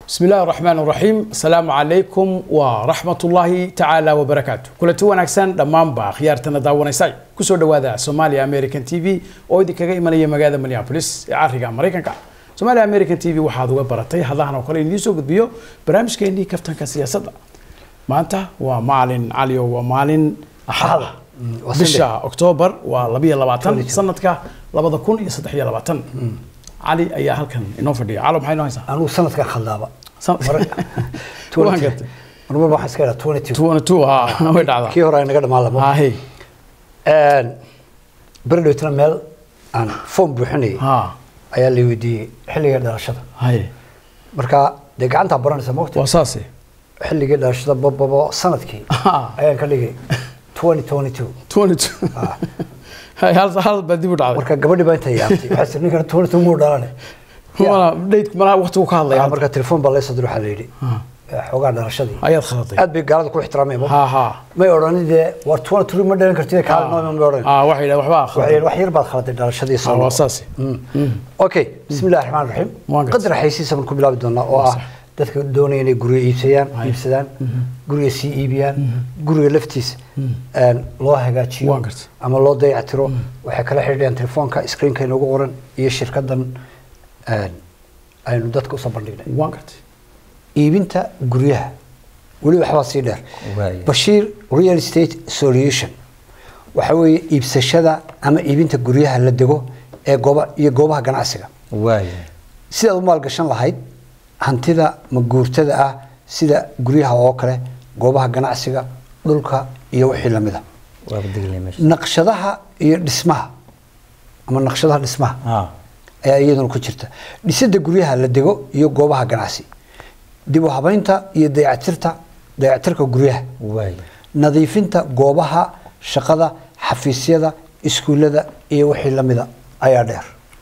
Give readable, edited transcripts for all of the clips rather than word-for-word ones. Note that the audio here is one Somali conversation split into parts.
بسم الله الرحمن الرحيم السلام عليكم ورحمة الله تعالى وبركاته كل توان أحسن دمان با خيارتنا داونا ساي كسر دوادا سومالي أمريكان تي في أو دي كجاي مني مجال مليابوليس عارفة أمريكان كا سومالي أمريكان تي في وحاضر برتاي هذا أنا وكل نيوز وبيو برامج كأني كفتن كسياسة ما أنت ومعلن علي ومعلن أحد بشا أكتوبر ولبي لبعتن سنة كا لبض كون يستحيل لبعتن علي أي هالكن إنه فدي عالم حين هاي أنا سنة كخلابة توان قلت أنا ما بحس كذا 22 ها وين هذا كي هراي نقدر معلم هي بردو ترمل أن فم بحني أيا اللي ودي حلي قدر الشطة هاي مركا دق عنتها بران سموت وأساسي حلي قدر الشطة بابا سنة كي أيا كلي 2022 هاي هذا بدي بدي مركا قبل ما أنت يابتي بحس إني كان 22 مو دارني هو بديت مرة وقت وكالله مركا التليفون بالله يصدر حليلي حوقا درشدي أياد خلاطي أدبي قالت كل احترامي ها ما يوراني ده ورتوان تري مدرن كرتيه كان نوع من يوراني واحد وحبا وحيد وحيد بعد خلاطي درشدي صار أساسي أوكي بسم الله الرحمن الرحيم قدر حيسيس من كل بلاد دونا dadka doonaya inay guriga iibsadaan guriga sii iibiyaan guriga laftiisa loo hagaajiyo ama loo dayactiro waxay kala xiriirayaan telefoonka screenka inoogu qoran iyo shirkadan aynu dadka u soo bandhignay iibinta guryaha wali waxba sii dheer Bashir Real Estate Solution waxa weeye iibsashada ama iibinta guryaha la dego ee goobaha ganacsiga sida u maalgashan lahayd hantida maguurtada ah sida guryaha oo kale goobaha ganacsiga dhulka iyo wixii lamida naqshadaha iyo dhismaha ama naqshadaha dhismaha ayaa iyaduna ku jirta dhisida guryaha la dego iyo goobaha ganacsi dib u habaynta iyo dayactirka guryaha nadiifinta goobaha shaqada xafiisyada iskuulada iyo wixii lamida ayaa dheer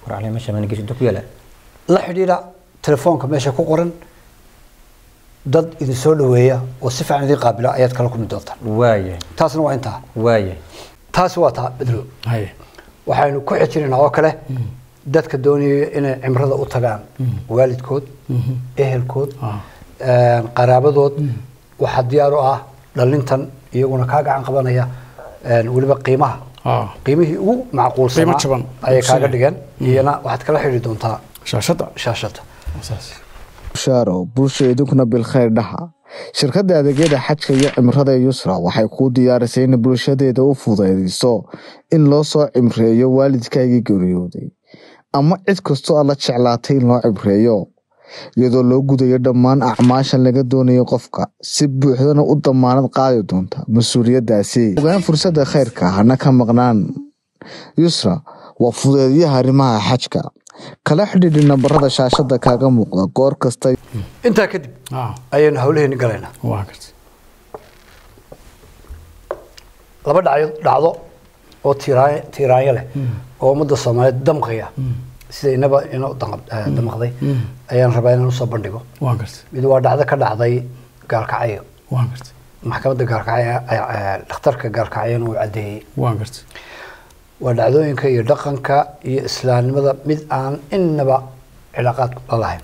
la xidhiidha telefoonka meesha ku qoran dad idin soo dhaweeya oo si fiican idin qaabila ayaad kala kulmi doontaan taasna waa intaa taas waa taa bedlo waxaynu ku xijirnaa oo kale dadka doonaya inay cimrada u tagaan waalidkood ehelkood qaraabadood waxa diyaar u ah dhalintan iyaguna ka gacan qabanaya waliba qiimihii ugu macquulsan ay kaaga dhigan iyana waxaad kala xiriiri doontaa shaashada شارو bulshaduna bil khayr dhaha shirkadda adeegyada xajka iyo cimrada Yusra waxay ku diyaarisay in bulshadeeda u fududeyso in loo soo cimreeyo waalidkayga geeriyooday ama cid kasto alla jeclaatay in loo cimreeyo iyadoo loo gudayo dhammaan acmaashan laga doonayo qofka si buuxdana u damaanad qaadi doonta mas'uuliyadaasi ogaan fursadda khayrka hana ka maqnaan Yusra waa fududeeyaha arrimaha xajka kala xidhiidh nambarada shaashada kaaga muuqda goor kasta inta kadib ayaan hawlaheena galeena laba dhacdo oo tiiraaya leh oo umada Soomaaliyeed damqaya sida inaba inoo damqday ayaan rabaa inaan soo bandhigo mid waa dhacdo ka dhacday gaalkacyo maxkamadda gaalkacyo dhakhtarka gaalkacyo uu cadeeyay ودعوينك يدقنك إسلام ماذا مد عن إنما علاقات الله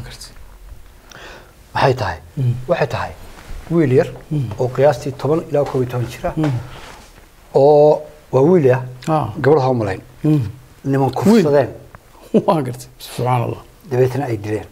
وحيتها وحيتها ويلير وقياستي طبعا إلى كوي تونشرة أو وويليا قبلها ملاين نمان كفصلين واقرت سبحان الله دبيتنا أي دلين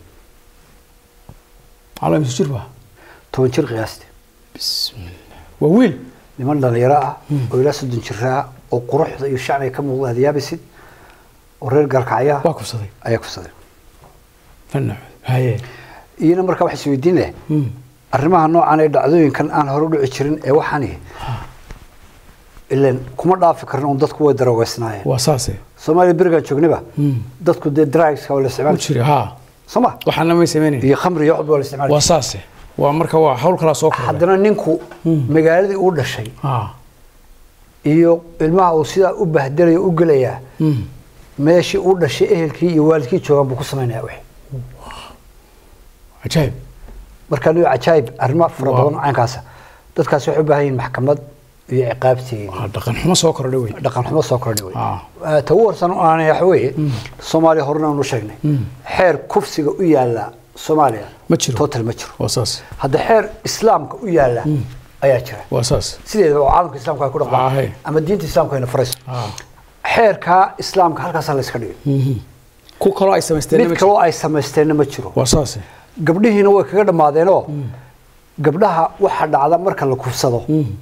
على مسجربة تونشر قياستي بسم الله وويل نمان لا يراء ولا سد شراء وقروح يشعني كم والله ديابسد ورير قرقعيا واكفصدي ايكفصدي فنع هاي iyana marka wax isweydiin leh arrimaha noocan ay dhacdooyinkan aan hore u dhici jirin ee waxani ileen kuma dhaafi karno dadku way daroweysnaayeen waa saase Soomaaliya biriga joognaba dadku de drugs ka wala isticmaal jiray Soma waxana ma sameeyeen iyo khamri iyo wala isticmaal waa saase waa marka waa hawl kala soo kordhay haddana ninku magaaladii uu dhashay iyo ilmaha uu sida u bahdalay u galaya meeshii uu dhashay ehelkii iyo waalidkii joogan buu ku sameeynaa wixii ajaib marka uu ajaib arrimo fara badan caankaas dadkaas waxay u baahan yihiin maxkamad iyo ciqaabtii dhaqan xumo soo kordhay tawarsan aan yahay Soomaaliya horna u sheegnay xeer kufsiga u yaala Soomaaliya ma jiro total ma jiro wasaas hadda xeer islaamka u yaala ayaa jira wasaas sideedaba oo caalamka islaamka ay ku dhaqmaan ama diinta islaamka ay farayso xeerka islaamka halkaas la iska dhigay ku kalo ay sameysteen mid kale ay sameysteen ma jiro wasaas gabdhihiina way kaga dhamaadeen oo gabdhaha waxa dhacda marka la kufsado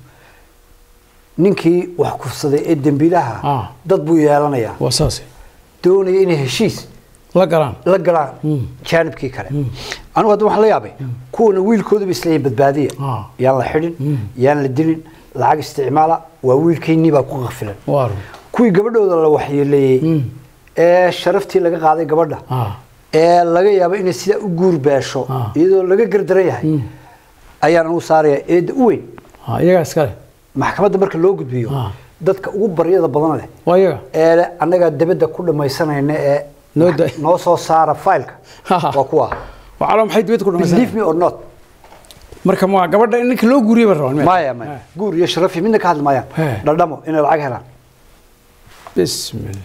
ninkii wax kufsaday ee dambiilaha dad buu yeelanayaa wasaas doonaya inay heshiis la galaan jaanibkii kale anigu hadda waxaan la yaabay kuwana wiilkooda bay isleeyihiin badbaadiya yaan la xidhin yaan la dilin lacag isticmaala waa wiilkeennii baa ku qafilan kuwii gabadhooda la waxyeeleeyey ee sharaftii laga qaaday gabadha ee laga yaabo inay sidaa u guur beesho iyadoo laga gardaran yahay ayaan anigu saaraya eedda u weyn iyagaa iskale maxkamadda marka loo gudbiyo dadka ugu baryada badan leh waa iyaga ee annaga dabadda ku dhamaysanayna ee noo soo saara faylka waa kuwa waxaa maxay dibadda ku dhamaysanayna believe me or not marka ma gabadha in ninka loo guuriyo ba rabaan maya guur iyo sharafi midna ka hadli maayaan dhadhamo inay lacag helaan bismillah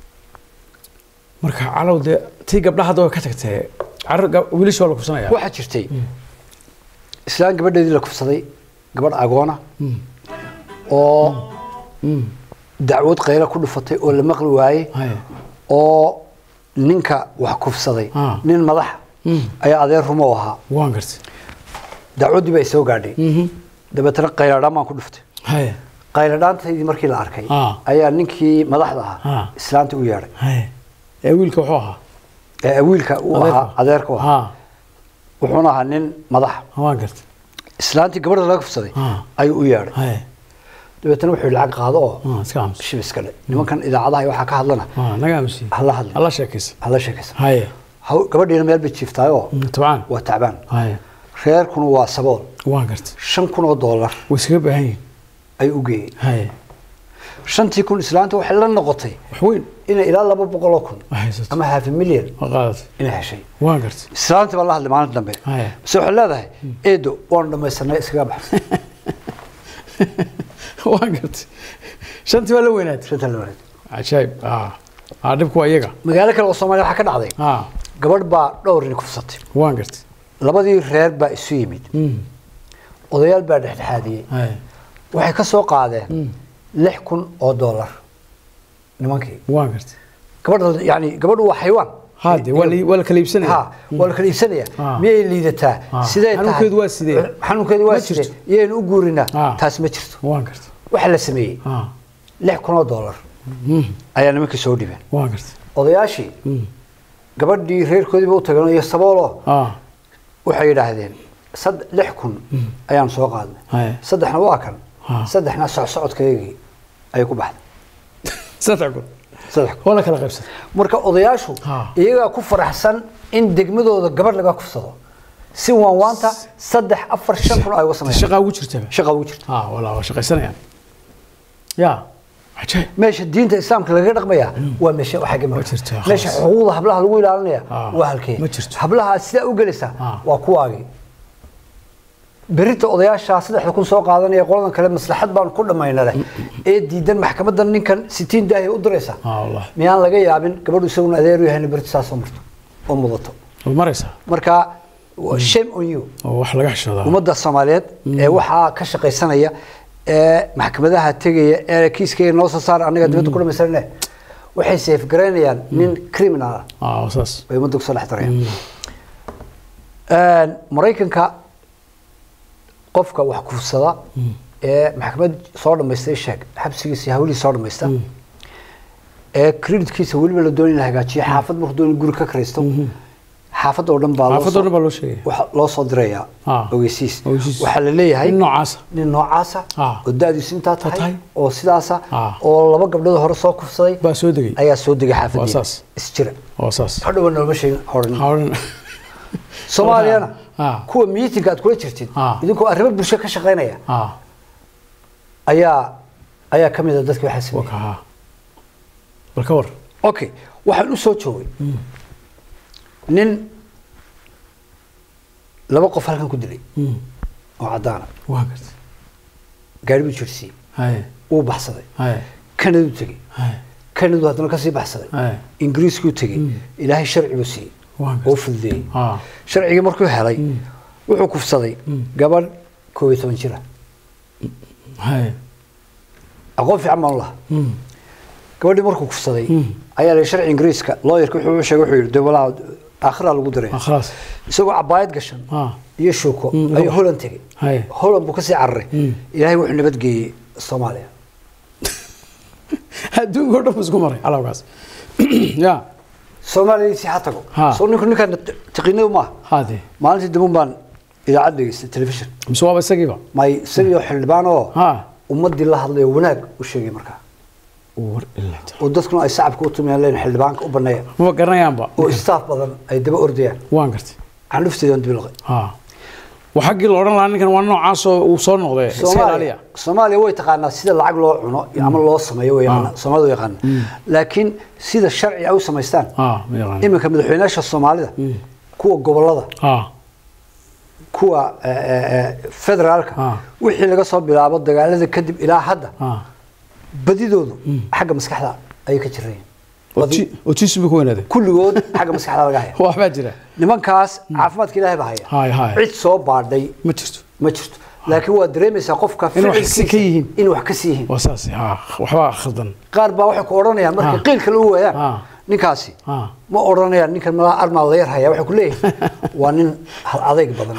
marka calawde tii gabdhaha hadda way ka tagtay wiilashoo la kufsanaya waxaa jirtay islaan gabadheedii la kufsaday gabadh agoona oo dacwad qayla ku dhufatay oo la maqli waayey oo ninka wax kufsaday nin madax ayaa adeer rumo u ahaa waan gartay dacwaddii baa soo gaadhay dabeetana qayladhaan baan ku dhuftay qayladhaantaydii markii la arkay ayaa ninkii madaxda ahaa islaanta u yeedhay ee wiilka wuxuu ahaa wiilka uu ahaa adeerka u ahaa wuxuuna ahaa nin madax waan gartay islaantii gabadha laga kufsaday ayuu u yeedhay dabeetana wuxuu lacag qaado oo shib iska dhe nimankan idaacadaha waxaa ka hadlana hala hadli hala sheekaysa gabadhiina meel bay jiiftaayoo waa tacbaan reerkuna waa sabool waan gartay $5,000 way iskaga baahan yihiin ayuu u geeyey 5,000 islaanta waxay la noqotay wax weyn inay ilaa 200,000 ama $500,000 inay heshay waan gartay islaanta baa la hadlay maalin dambe bas waxay leedahay eedo waan dhamaysanay iskaga bax waan gartay shantii waa la weynaatay cajaayib dhibku waa iyaga magaalo kale oo Soomaaliya waxa ka dhacday gabadh baa dhowr nin kufsatay waan gartay labadii reer baa isu yimid odayaal baa dhexdhexaadiyey waxay ka soo qaadeen $6,000 nimankii waan gartay gabadha yani gabadhu waa xayawaan هادي ولا كليبسنيا ولا كليبسنيا مية اللي ذاتها سيدة حنوكيد واسدة حنوكيد واسدة ين أقولنا تاس ما جرت وانقرت وحلا سمي $6,000 أيام ما كسودي بين وانقرت وضياشي قبل دي غير كذي بوتقنا يستباله وحيد هذين صد لحكن أيام سوق هذا صدحنا واكن صدحنا صعد كيجي أيكو بعد صدقوا صدق ولا كلا قبسة مركب أضياشو إيجا كفر أحسن إن دقمدو قبل لقى كفصه سوى وانتا صدح أفر شنكر أي وصلنا شقة وجرتها شقة وجرت ولا شقة سنة يعني يا عجيب ماشي الدين الإسلام كله غير رقمية وماشي وحاجة ماشي حقوقها حبلها الأولى عليها وهالكي حبلها السلاء وجلسة وقواقي بريت أضياش صدق يكون سوق هذا يقولون كلام مصلحة بان كل ما يناله ديدن محكمة دن كان 60 داهية ودرسة والله ميان لقى يابن قبل يسوون أديروا هنا بريت ساس مرت ومضته ومرسة مركا shame on you wax laga xishoodaa umada Soomaaliyeed waxa ka shaqeysanaya maxkamadaha tagaya ee kiiskay noo soo saar aniga dibadda ku dhameysanaynaa waxay safe gareynayaan nin criminal saas way umada ku soo dhaxtarayaan Mareykanka qofka wax kufsada maxkamad soo dhameystay sheeg xabsigiisa hawli soo dhameystaa creditkiisa waliba la doonay in la hagaajiyo xaafad markuu doonay guri ka kireysto xaafad oo dhan baa loo sheegay waxa loo soo direeyaa ogeysiis waxa la leeyahay nin noocaasa oo daadiisu inta tahay oo sidaasa oo laba gabdhood hore soo kufsaday baa soo degay ayaa soo degay xaafadii isjira hadhow noo sheegay horan Soomaaliyana kuwa meeting aad kula jirtid idinkoo arrimo bulsho ka shaqeynaya ayaa kamid ah dadka waxa sameeyay balka war okay waxaan u soo joogay nin laba qof halkan ku dilay oo cadaan waa gartay gaari buu jirsay uu baxsaday Kanada tagay Kanada hadana ka sii baxsaday Ingiriisku tagay ilaahay sharci buu siiyay oo fududeeyay sharciga markuu helay wuxuu kufsaday gabadh 12 jir hay aqoon fiican ma laha gabadhii markuu kufsaday ayaa la sharci ingiriiska lawyer-ka wuxuu sheegay wuxuu yiri dawlada aakhira lagu diray خلاص isagoo cabaayad gashan iyo shuko ay Holland tagay Holland buu ka sii carray ilaahay wuxuu nabad geeyay Soomaaliya haduu go'do isku maray alawgaas ya Soomaaliya si hatago soo ninkan taqinay ma hadi maalintii dambun baan idaacad dhageysta television miswaaba isagiiba may isagiyo xildhibaan oo ummadii la hadlay wanaag u sheegay markaa war illa oo dadkuna ay shacabka u tumeeyeen xildhibaanka u baneeyay ma garanayaanba oo staff badan ay daba ordayaan waan gartay aan lufteedan dibulqay waxaa la oran lahaa ninkan waa noocaas oo uu soo noqday Soomaaliya way taqaanaa sida lacag loo cuno ama loo sameeyo way Soomaalidu yaqaan laakiin sida sharci ay u sameystaan iminka madaxweynaha Soomaalida kuwa gobolada kuwa federaalka wixii laga soo bilaabo dagaalada kadib ilaa hadda badidoodu xagga maskaxda ay ka jireen وتشبه كون هذا كلجود حاجة مسح على الجاهية واحد باجرة نمان كاس عفمات كلها بهاي هاي عيد صوب باردي ما شفت لكن هو دريم يسقف كفر إنه حسيكيهن إنه حكسيهن واساسي وحوا خضن قاربا وحك أورانيا يعني مركي قيل كله يا نكاسي ما أورانيا يعني نك أرمى الله يرحيه وحك كله وانين هالعذيق بدن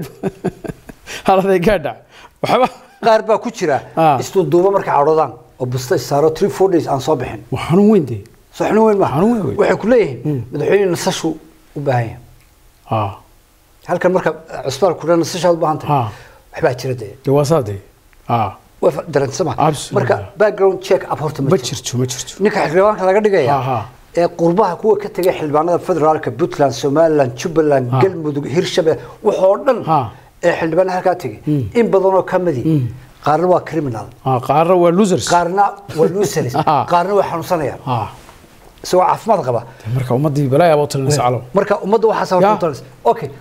هالعذيق قاعد وحوا قاربا كتيرة استودوبا مركي عرضان وبسط السارة 3-4 days عن صباحين وحنو وين دي صحنو وين ما وحي كليه مدحين نسشوا وباهين هل كان مركب عصبار كلنا نسشوا وباهنت وحبا جرده جواساتي درنت سمع مركب باك جراوند تشيك ابورت ما جرتو ninka xildhibaanka laga dhigaya ee qurbaha kuwa ka tagay xildhibaanada federaalka Puntland Somaliland Jubaland Galmudug Hirshabeelle wuxuu dhan ee xildhibaanada halka tagay in badan oo kamidi qaarna waa criminal qaarna waa losers qaarna waa xanuunsanayaan سواء عفمات قبا مركا أمدي بلايا بطل نسعله مركا أمد وحاسة بطل أوكي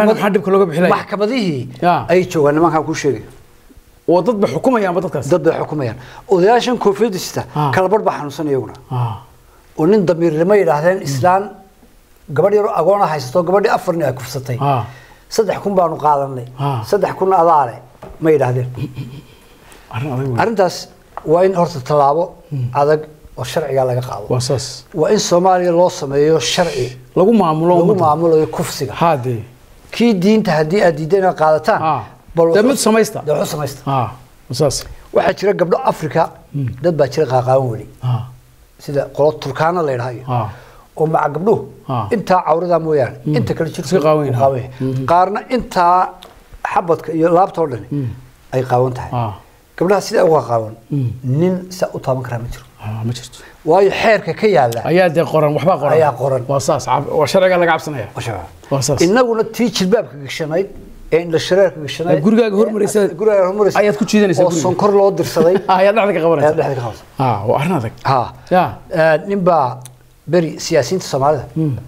محكمة ذي أي شو أنا ما كان كل شيء وضد بحكومة يعني بضد كاس ضد بحكومة يعني ودياشن كوفيد ستا كلا بربع حنوسنا يونا ونن ضمير لما يراهن إسلام قبل يرو أقونا حيستو قبل يأفرني أكف ستي صدق كون بانو قادني صدق كون أضاري ما يراهن أرنتاس وين هرت الطلابة هذا والشرعي قال لك قاضي واساس وإن سوماليا لو سميو الشرعي لو معمولو كفسي هادي كي دين تهدي أديدنا قادتان دمت سميستا دمت سميستا واساس واحد شرق قبل أفريقيا دب بشرق قاقاولي سيدا قلت تركانا اللي رهاي ومع قبله أنت عورضا مويان أنت كل شيء قاوين قارنا أنت حبتك لابتور لني أي قاونتها قبلها سيدا أوغا قاون نين سأطا مكرامتر ما جرت واي حيرك كيالا ayaa de qoran waxba qoran ayaa qoran wasaas waa sharciga laga cabsanaya wasaas inaguna tiijil baabka gashanay ee la shareerka gashanay gurigaaga hormaraysa ayaad ku jiidanaysaa oo sonkor loo dirsaday ayaa dhaxda ka qabanaysa waa arrin adag ya ninba bari siyaasiyiinta Soomaalida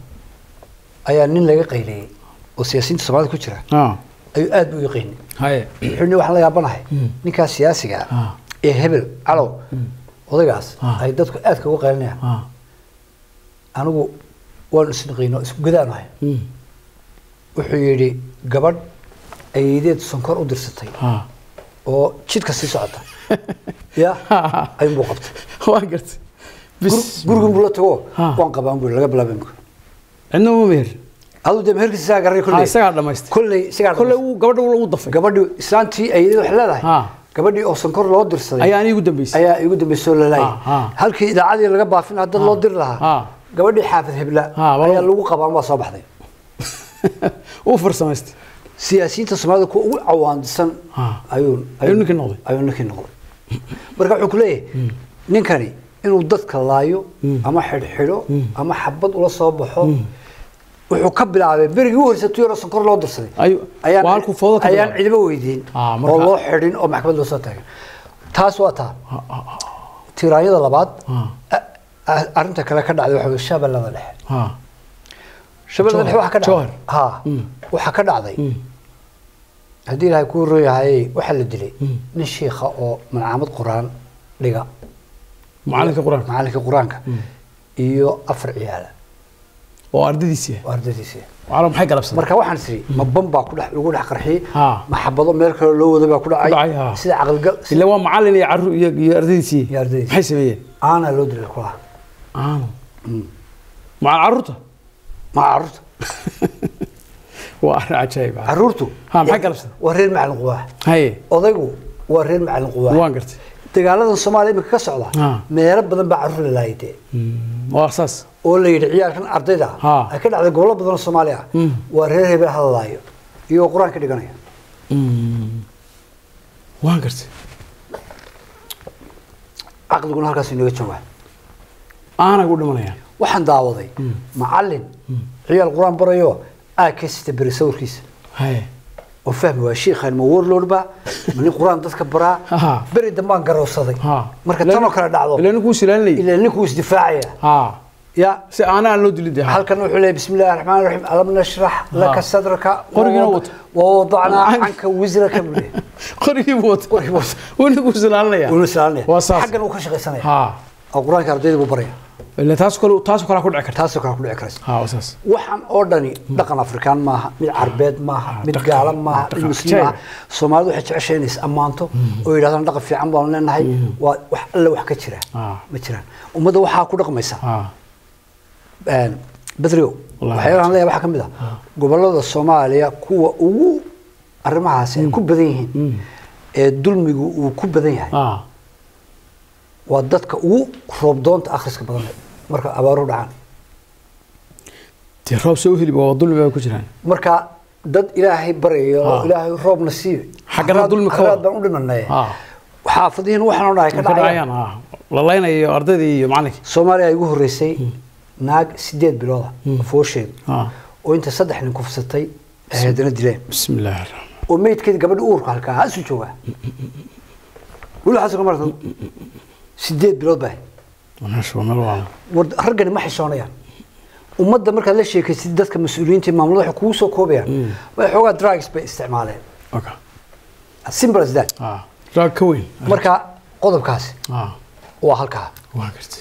ayaa nin laga qayliyay oo siyaasiyiinta Soomaalida ku jira ayuu aad u yaqaanay wuxuu wax la yaabanahay ninka siyaasiga ee hebel calow odagaas ay dadku aad ka qeelinayaan anigu waan isnaqeeno isku gadaanahay wuxuu yiri gabadh aydeed sonkor u dirsatay oo jidka sii socota ya ay muu qabtay waan gartay bis guriga buu la tago waan qabaan buu laga bilaabay inuu meer adu de meherkiisa garay kulay isaga dhamaystay kulay uu gabadha uu dafay gabadhu islaantii aydeed wax leedahay gabadhii oo sonkor loo dirsaday ayaa igu dambeysay lalaay halkii idaacadii laga baafin hadda loo dir lahaa gabadhii xaafid hebla ayaa lagu qabaan waa soo baxday uu farsamaystay siyaasiyiinta Soomaalida ku ugu cawaansan ayuu ninkii noqday marka wuxuu ku leeyahay ninkani inuu dadka laayo ama xidhxidho ama xabad ula soo baxo wuxuu ka bilaabay berigii u horeysay tuyaro sonkor loo dirsaday ayaan ciidamo weydiin oo loo xidhin oo maxkamad loo soo taagay taas waa taa tiraayada labaad arinta kale ka dhacday waxa Shabeellada Dhexe Shabeellada Dhexe waxa ka dhacday waxa ka dhacday hadii ilaahay ku rooyahay waxa la dilay nin sheekha oo macaamad quraan dhiga macallinka quraanka iyo afar ciyaal oo ardadiisii وأردتي وعلى maxay galabsan marka waxaan sii ma bamba ku dhax lagu dhax qarxiyay ha ma xabado meel kale loo wada ba ku dhacay sida aqal gal ila waa macallin iyo carruur iyo ardadiisii maxay sameeyeen ana loo dilay kula ma carruurta ma carruurta waa ajaayib carruurtu ha maxay galabsan waa reer macallin quwaa haye odaygu waa reer macallin quwaa waan gartay dagaalada Soomaaliya imika ka socda meelo badan baa carruur la laayay waa saas oo la yiri ciyaalkan ardayda ay ka dhacday gobollo badan oo Soomaaliya waa reer hebel hadlaayo iyo quraan ka dhiganaya waan gartay aqliguna halkaas inaga jooga aana ku dhimanaya waxaan daawaday macallin ciyaal quraan barayo aakista berisawrkiisa haye oo fahmi waa sheekhan ma warlord ba mani quraan dadka baraa bari dambaan garowsaday marka tan oo kala dhacdo ilaa ninkuu silaalinay ilaa ninkuu isdifaacaya يا سي أنا لو دليل ده هل كان وحلي بسم الله الرحمن الرحيم ألم نشرح لك صدرك ووضعنا عنك وزرك منه قريب وط ونقول سلالنا ونسلالنا وصاص حقا وكشغل سنة القرآن كرديد ببرية اللي تاسكل كل عكر تاسكل كل عكر وصاص وحن أردني دقن أفريقيا معها من عربيد معها من قالم معها المسلمين سومالو حتى عشانيس أمانته وإذا كان دقن في عمبال لنا هاي وحلا وحكتشره متشره وماذا وحا كل رقم يسا بدريو waxyaalahan leeyahay waxa kamid ah gobolada Soomaaliya kuwa ugu arimahaas ay ku badan yihiin ee dulmigu uu ku badan yahay waa dadka ugu roob doonta akhriska badan marka abaaru dhacaan tii roob soo heliba waa dulmi ku jiraan marka dad ilaahay barayo ilaahay roob nasiib xaqana dulmi ka wada u dhimanay xaafadiin waxaan oo dhahay ka dhacayaan la leenayo ardayda iyo macalinka Soomaaliya ay ugu horeysay naag 8 bilood foosheed oo inta 3 nin ku fusatay heedana dileen bismillaah oo meedkeed gabadh uurka halka ha soo jooga wala xasan martan 8 bilood baa wanaasho malwaa ragani ma xishoonayaan ummadda marka la sheekaysid dadka mas'uuliyiinta maamulada waxa ku soo koobayaan way xogaa drugs bay isticmaaleen okay simple as that drug queen marka qodobkaas waa halka waa gartay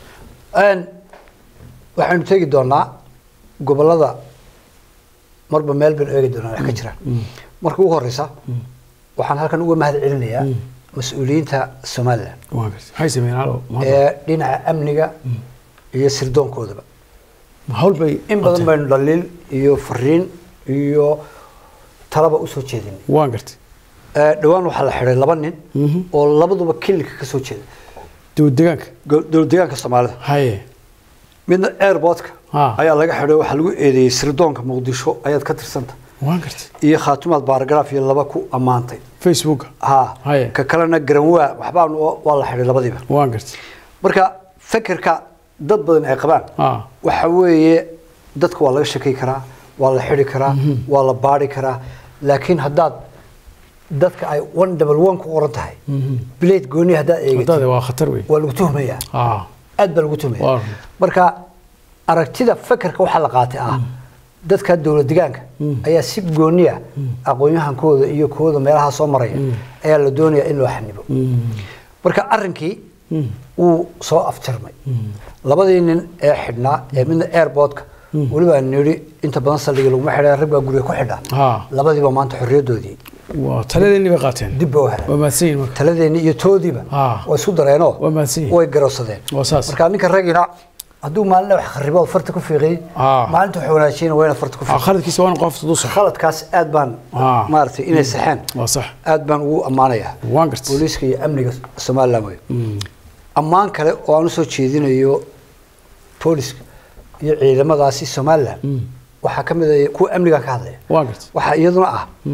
waxaanu tagi doonaa gobolada marba meel baan eegi doonaa wax ka jira marka ugu horeysa waxaan halkan uga mahad celinayaa mas'uuliyiinta Soomaaliland waa gartay hay sameeyaan dhinaca amniga iyo sirdoonkoodaba hawl bay in badan baan dhaliil iyo fariin iyo talaba u soo jeedin waa gartay dhawaan waxa la xiray 2 nin oo labaduba kilka ka soo jeeda dowladdeegaanka Soomaalida haye midna airportka ayaa laga xiray waxa lagu eedeeyay sirdoonka Muqdisho ayaad ka tirsanta waan gartay iyo khaatumaad baaragraaf iyo 2 ku amaantay Facebook haye ka kalena garanwaa waxbaan waa la xiray labadiiba waan gartay marka fikirka dad badan ay qabaan waxa weeye dadka waa laga shakay karaa waa la xiri karaa waa la baari karaa laakiin haddaad dadka ay 111 ku qoran tahay blade gooni hadda eegto waa khatar weey waa lagu tuhmayaa aad baa lagu tuhmayaa marka aragtida fikirka waxa la qaatay dadka dawlad deegaanka ayaa si gooniya aqoonyahankooda iyo kooda meelaha soo maraya ayaa la doonayaa in loo xanibo marka arrinkii uu soo afjarmay labadii nin ee xidhnaa ee midna airportka waliba niri inta badan saldhiga lagu xidhay ribga guriga ku xidha labadiiba maanta xorriyadoodii waa taladeeni bay qaateen dib oo hore waa maasiin marka taladeeni iyo toodiba way isku dareeno way garowsadeen marka ninka ragina hadduu maalin wax kharibo farta ku fiiqay maalinta wuxuu wanaajiyay wayna farta ku fiiqay khaladkiisa waan qof tudus khaladkaas aad baan maartay inay saxaan waa sax aad baan ugu amaanayaa waan gartay booliiska iyo amniga Soomaaliland way amaan kale oo aan soo jeedinayo booliiska iyo ciidamadaasi Soomaaliland waxa kamid ah kuwa amniga ka hadlaya waan gartay waxa iyaduna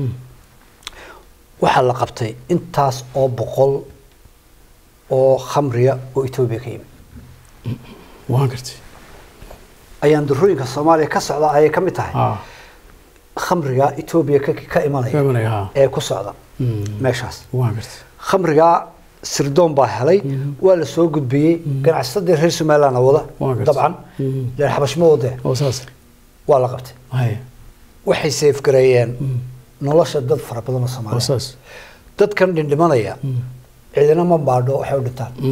waxa la qabtay intaas oo boqol oo khamriya oo Itoobiya ka yimid waan gartay ayaan durooyinka Soomaaliya ka socda ay ka mid tahay khamriga Itoobiya ka imanaya ee ku socda meeshaas waan gartay khamriga sirdoon baa helay waa la soo gudbiyay ganacsatada reer Soomaaliland wada dabcan la xabashmo wada oo saas waa la qabtay waxay safe gareeyeen nolosha dad fara badan oo Soomaaliyeed dadkan dhindhimanaya ciidana ma baadho waxay u dhintaan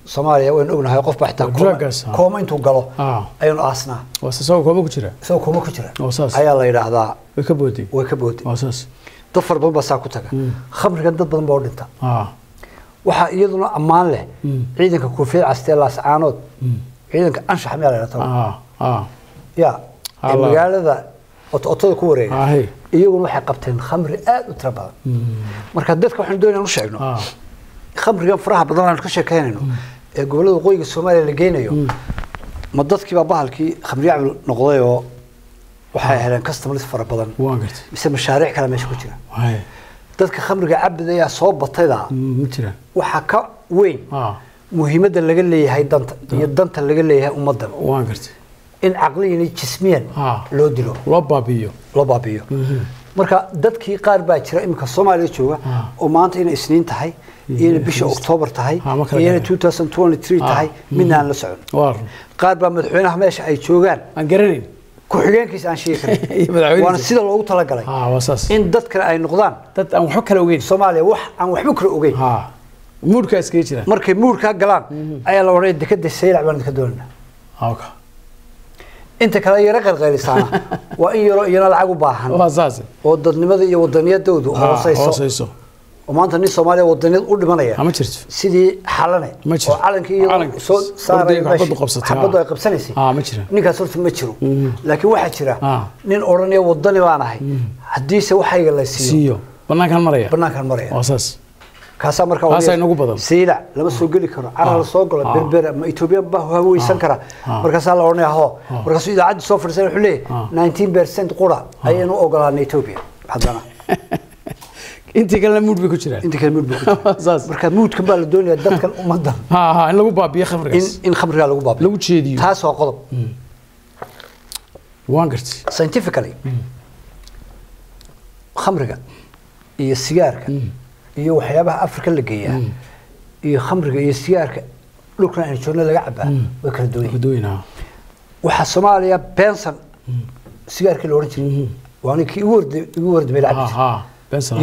Soomaaliya waynu ognahay qof baxta kooma intuu galo aynu aasnaa wasasoo kooma ku jira ayaa la yiraahdaa way ka boodi wasaas dad far badan baa saa ku taga khamrigan dad badan baa u dhinta waxa iyaduna ammaan leh ciidanka koofiyad casteelaas caanood ciidanka anshax meel la yiraahdo ya magaalada otoda ku wareegay iyaguna waxay qabteen khamri aad u tira badan marka dadka waxaan doonaynaa u sheegno khamrigan faraha badan aan ka sheekaynayno ee gobolada waqooyiga Soomaaliya la geynayo ma dadkii baa bahalkii khamriyac noqday oo waxay heleen customers fara badan waan gartay mise mashaariic kale meesha ku jira dadka khamriga cabidaya soo batayda ma jira waxa ka weyn muhiimadda laga leeyahay danta laga leeyahay ummadda waan gartay in aqliyan iyo jismiyan loo dilo loo baabiyo marka dadkii qaar baa jira imika Soomaaliya jooga oo maanta inay isniin tahay iyo bisha October tahay iyo 2023 tahay midnaan la socon qaar baa madaxweynaha meesha ay joogaan aan garaneyn ku xigeenkiisa aan sheegay waana sida loogu tala galay in dad kale ay noqdaan dad aan wax kale ogeyn Soomaaliya wax aan waxba kale ogeyn moodka iska jira markay moodka galaan ayaa la wareey dekada saylac baan ka doonaa inta kale yara qalqaylisaana waa in yaro iyana lacag u baahan oo dadnimada iyo wadaniyadoodu hooseyso oo maanta nin Soomaaliya wadaniyad u dhimanaya ma jirto sidii xalane oo calankii soo saaray xabadu ay qabsanaysay ma jiro ninkaas horta ma jiro laakiin waxa jira nin oranaya wadani baan ahay hadii se waxayga la siiyo banaankan maraya wasaas kaasa marka waxa inagu badan sayla lama soo gali karo caral soo galo berber ma Ethiopia baa hawaysan kara markaas la oranayo markaas idaacad soo fadhiisay wuxuu leeyahay 19% qura ayaynu ogolaanay Ethiopia hadana inta kale mood bay ku jiraan marka moodka baa la doonayaa dadkan ummadda in lagu baabiyo khamrigaas in khamriga lagu baabiyo lagu jeediyo taas waa qodob waan gartay scientifically khamriga iyo sigaarka iyo waxyaabaha Afrika la geeyaa iyo khamriga iyo sigaarka dhulkan ay joogna laga cabaa way kala duwan waxa Soomaaliya Benson sigaarka loo oran jiray waana kii ugu warday cabaa Benson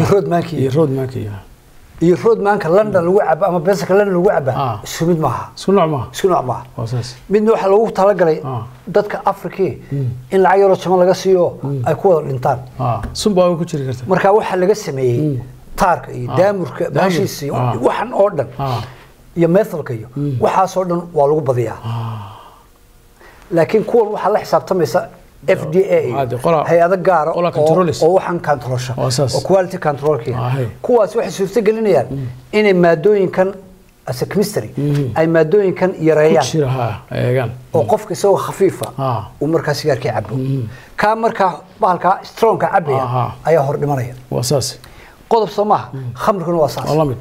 iyo roadmanka London lagu cabaa ama Benson London lagu cabaa isku mid maaha isku nooc maaha midna waxa lagu tala galay dadka Afrika in lacag yar oo jaban laga siiyo ay ku wada dhintaan sunbaa ku jiri karta marka waxa laga sameeyay taarka iyo daamurka baashiisi waxan oo dhan iyo methalka iyo waxaas oo dhan waa lagu badiyaa laakiin kuwa waxa la xisaabtamaysa FDA hay'ad gaar ah oo waxan controlsha oo quality controlkiisa kuwaas waxay suurta gelinayaan inay maadooyinkan as a chemistry ay maadooyinkan yareeyaan oo qofka soo khafiifa uu markaa sigaarka cabo ka markaa bahalka strong ka cabaya ayaa hor dhimanaya wasaas qodob Soomaa khamriguna waa saas lamid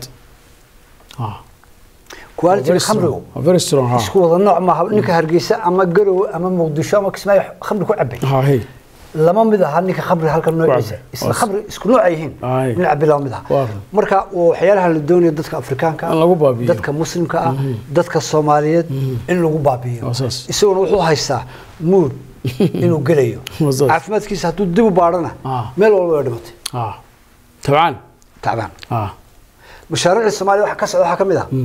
quality khamrigu very strong isku wada nooc ma ninka Hargeysa ama Garowe ama Muqdisho ama Kismaayo khamri ku cabay lama mid aha ninka khamri halkan noociisa isla khamri isku nooc yihiin nin cabila mid aha marka waxyaalaha la doonayo dadka Afrikaanka dadka muslimka ah dadka Soomaaliyeed in lagu baabiyo isaguna wuxuu haystaa mood inuu galayo caafimaadkiisa haduu dib u baarana meel walba dhimatay تعبان مشاريع الصومالي waxa ka socda waxa kamid ah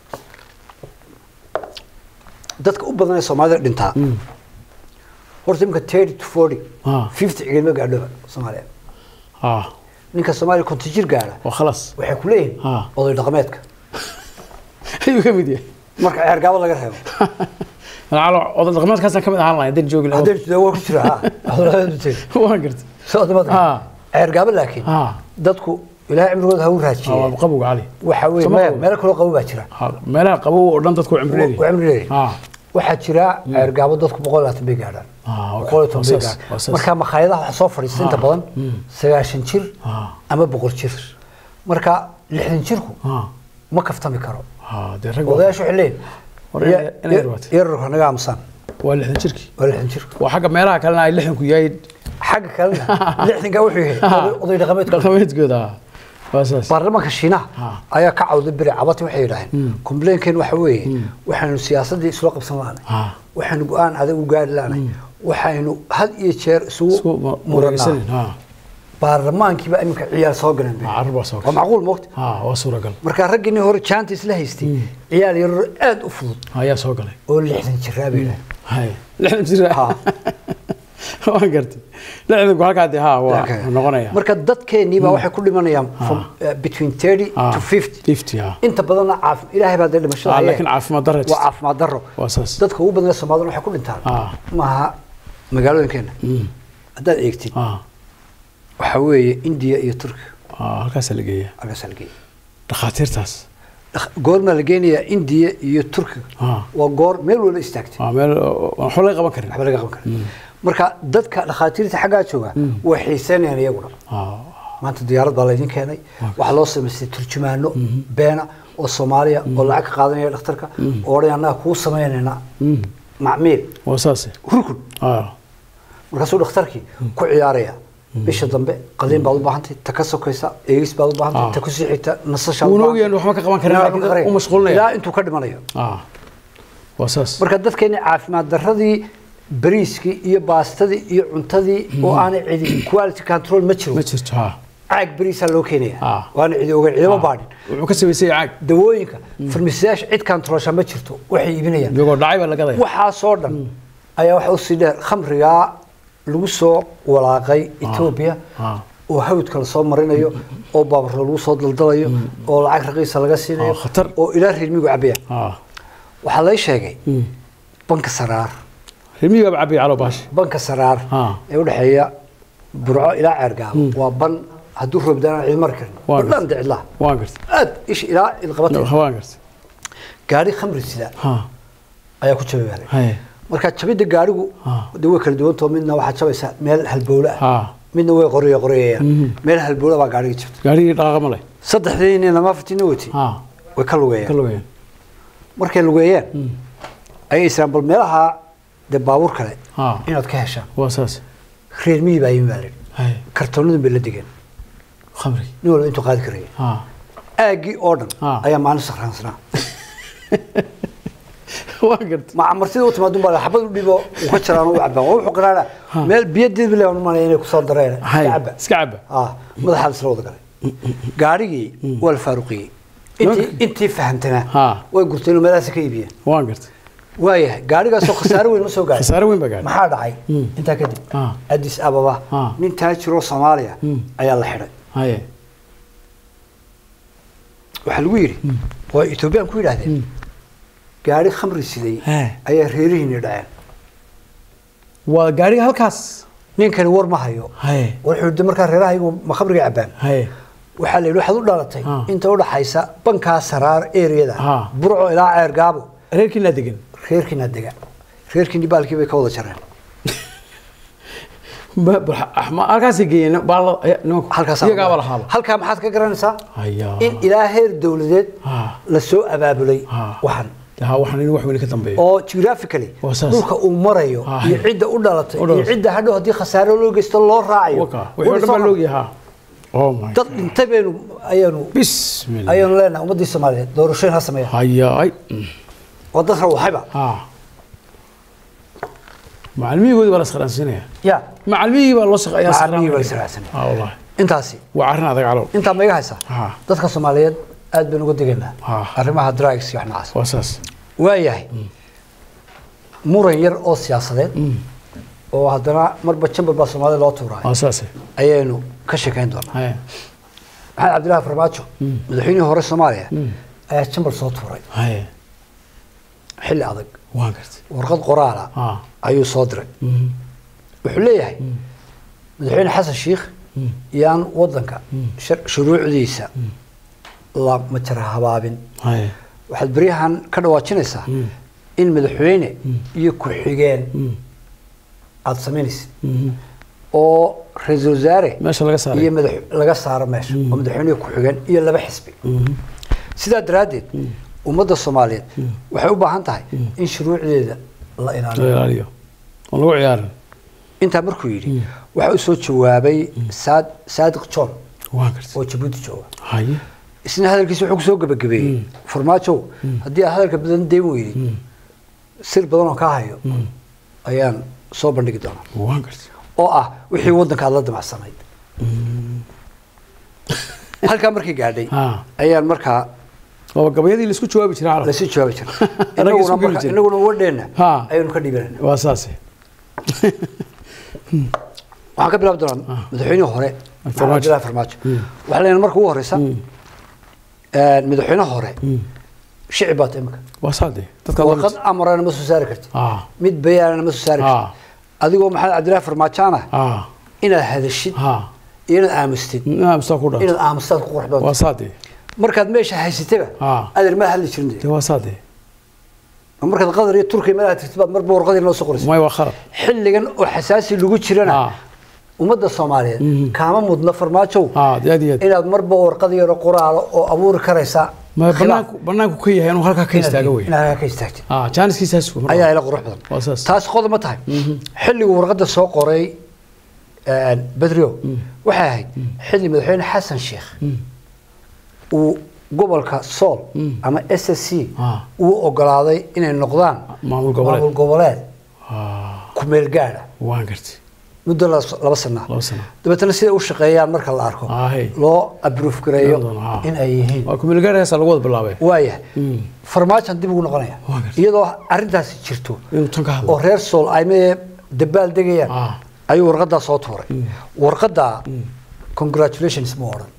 dadka u badan ee Soomaalida dhinta horta imka 30 to 40 50 ciidamo gaadho Soomaaliya ninka Soomaali konti jir gaara waa khalas waxay ku leeyihiin oday dhaqameedka ayuu kamid yahay marka ergaabo laga reebo oday dhaqameedkaas kamid ahaan lahayd dad joogi lahaa waa ku jira waa gartay soo dabada ergaabo laakiin dadku ilaahay cimrigooda ha u raajiyo qabowga cali waxa weeye meel kale qabow baa jira meelaha qabow oo dhan dadku cimrigeedii waxa jira ergaabo dadku 120 bay gaadhaan 120 marka makhaayadaha waxa soo fadhiista inta badan 90 jir ama 100 jir marka 60 jirku ma kaftami karo odayaashu xilleen yarruha naga amsan waa 60 jirki waa 60 jirki waa xagga meelaha kalena ay 60 ku yahay xagga kalena 60 wuxuu yahay oday dhaqameedkooda baarlamaanka Shiinaha ayaa ka cawday bari cabati waxay yiraahdeen complaint-kan waxa weeye waxaanu siyaasadii isla qabsan lahayn waxaanu go'aan adag u gaari lahayn waxaanu had iyo jeer isugu muranaa baarlamaankii baa iminka ciyaar soo galeen carruur baa soo waa macquul moogta waa suuragal marka raggii hore jaanta isla haystay ciyaar yar aad u fudud ayaa soo galay oo 60 jiraa bay hay 60 jiraa waan gartay lixdan ku halkaa dee waa noqonaya marka dadkeenii baa waxay ku dhimanayaan between 30 to 50 inta badan ilaahay baa dhimashada laakiin caafimaad darro waa caafimaad darro dadka ugu badan Soomaalidu waxay ku dhintaan maaha magaalooyinkeena haddaad eegtid waxa weeye India iyo Turkiga halkaas la geeyaa dhakhaatiirtaas goorma la geenayaa India iyo Turkiga waa goor meel wala istaagtay meel wax laga qaban karin marka dadka dhakhaatiirta xagga jooga way xiisanayaan iyaguna maanta diyaarad baa la idin keenay waxa loo sameeyay turjumaano beena oo Soomaaliya oo lacag ka qaadanaya dhakhtarka oo orayana ku sameeynayna macmiil wasaase hurkun markaasuu dhakhtarkii ku ciyaaraya bisha dambe qaliin baad u baahantay ta ka sokaysa eegis baad u baahantay ta ku sii xigta nasasha uu noogeen wax ma ka qaban karin laakiin u mashquulnaa ilaa intuu ka dhimanayo wasaas marka dadkeena caafimaad darradii bariiskii iyo baastadii iyo cuntadii oo aanay cidi quality control ma jirto caag bariis loo keenaya waana cidi oga ciidama baadhin wuxuu ka sameeyay caag dawooyinka farmasiyaasha cid control ma jirto waxay iibinayaan iyagoo dhacay baa laga gaday waxa soo dhan ayaa waxa uu sidee khamriga lagu soo walaaqay Ethiopia oo hawdka la soo marinayo oo baabar lagu soo daldalayo oo lacag raqiis laga siinayo oo ilaa reermigu cabaya waxa la sheegay banka saraar reermigu cabaya calo baash banka saraar ee u dhaxeeya burco ilaa Ceergaab waa ban hadduu roob dana cid markan dhan dicla waan gartay aad ish ilaa ilqabata waan gartay gaari khamri sida ayaa ku jabay marka jabida gaarigu dawo kala duwan too midna waxa jabaysa meel halbowla midna way qoriyeen meel halbowla baa gaariga jabtay gaariga dhaqaaqo leh saddexdeena lama fatin wati way ka lugeeyeen markay lugeeyeen ay Israa'iil meelaha de baabuur kale inaad ka heshaan wasaas reer miyi baa yimaadeen kartoonada bay la digeen khamri nin walba intuu qaadi karay aagi oo dhan ayaa maalin sakhraansanaa waan gartay ma amartida u timaadun baa xabad u dhibo u ka jiraan u cabaa wuxuu qaraara meel biyadiid bilaa u maanay inay ku soo dareen iska caba madaxa isla wada galay gaarigii wal faaruqi intii fahamtana way gurteen meelaha ka iibiyeen waan gartay waayahay gaarigaas oo khasaaro weyn ma soo gaaray khasaaro weyn baa gaaray maxaa dhacay inta kadib Addis Ababa nin taajiro Soomaaliya ayaa la xiray waxa lagu yiri waa Ethiopia ku yiraahdeen gaari khamri siday ayaa reerihiina dhaceen waa gaariga halkaas ninkani war ma hayo wuxuu markaa reerahaygu ma khamriga cabaan waxa la yiri waxaad u dhalatay inta u dhaxaysa banka saraar area-da burco ilaa Ceergaabo reerkiina degan baalkii bay ka wada jareen halkaas geeyeen iyagaa lahaaba halkaa maxaad ka garanaysaa in ilaa heer dawladeed la soo abaabulay waxan waxaan in wax weyn ka dambeeyo oo geographically dhulka uu marayo iyo cidda u dhalatay iyo cidda hadhow haddii khasaaro loo geysto loo raacayo wuxuu dhan baa loo yahaa dad intay baynu ayaanu leenahay ummaddii Soomaaliyeed doorashooyin ha sameeya hayaay wadada waxayba macalimigoodi baa la sakhraansinaya macalimihi baa loo sakhraansinaya wallahi intaasi waa arrin adag calow inta ma iga haysa dadka Soomaaliyeed aad baan uga digaynaa arrimaha drugs iyo waxnaas wasaas waayahay muran yar oo siyaasadeed oo haddana marba chamber baa Soomaaliya loo tuuray wasaas ayaynu ka sheekayn doonaa maxamed cabdilaahi farmaajo madaxweynihii hore Soomaaliya ayaa chamber soo tuuray xilli adag waan gartay warqad qoraal ayuu soo diray wuxuu leeyahay madaxweyne xasan sheekh yaan wadanka shuruucdiisa la majra habaabin waxaad bariyahan ka dhawaajinaysaa in madaxweyne iyo ku xigeen aad sameynaysid oo ra'iisul wasaare meesha laga saaray iyo madax laga saaro meesha oo madaxweyne ku xigeen iyo laba xisbi sidaa daraadeed ummadda Soomaaliyeed waxay u baahan tahay in shuruucdeeda la ilaaliyo oo lagu ciyaarin inta markuu yiri waxa uu soo jawaabay Saadiq John oo Djibouti jooga isna hadalkiisa wuxuu soo gabagabeeyay farmaajo haddii hadalka badan deyn weeyay sir badan oo ka hayo ayaan soo bandhigi doonaa oo ah wixii wadanka la damacsanay halkaa markii gaadhay ها ayaan markaa هو قبيلة اللي سكوت شوابي ترى la عرب sii jawaabi jiray Ragga isku geli jiray. inaguna wadheena ها ayaynu ka dhibanayna واساسي waxaan ka bilaabi doonaa madaxweynihii hore Farmaajo. Cabdilaahi Farmaajo waxaa leeyahay marka ugu horeysa madaxweynaha hore shicib baad imika واسادي warqad amarana ma soo saari kartid اه mid bayaanana ma soo saari kartid اه adigoo maxamed cabdilaahi farmaajaana اه inaad hadashid ها iyo inaad aamustid نعم استقول inaad aamustaad ku qurux badan واسادي markaad meesha haysataba اه adeer ma hadli jirin دي واسادي markaad qadar iyo turkiya meel aad tirtid baad marba warqadii noo soo qoraysa ما يوخر xilligan oo xasaasi lagu jirana اه ummadda Soomaaliyeed kaama mudna farmaajo اه دي inaad marba warqad yar oo qoraalo oo abuuri karaysa ما بناك كي هي انه halka ka istaago inaad ka istaagtid اه جانسكيساس ayaa ila qurux badan واساس taas qodob ma tahay xilligu warqada soo qoray Badrio waxay ahayd xilli madaxweyne Xasan Sheekh uu gobolka Sool ama SSC uu ogolaaday inay noqdaan maamul goboleed اه ku meel gaara waan gartay muddo 2 sano dabeetana sida uu shaqeeyaan marka la arko loo approve gareeyo in ay yihiin waa ku meel gaaraysa lagu wada bilaabay waaya farmaajo dib ugu noqonaya iyadoo arintaas jirto inuu tan ka hadlo oo reer Sool ay mee dabaal degayaan ayuu warqada soo tuuray warqada congratulations ma oran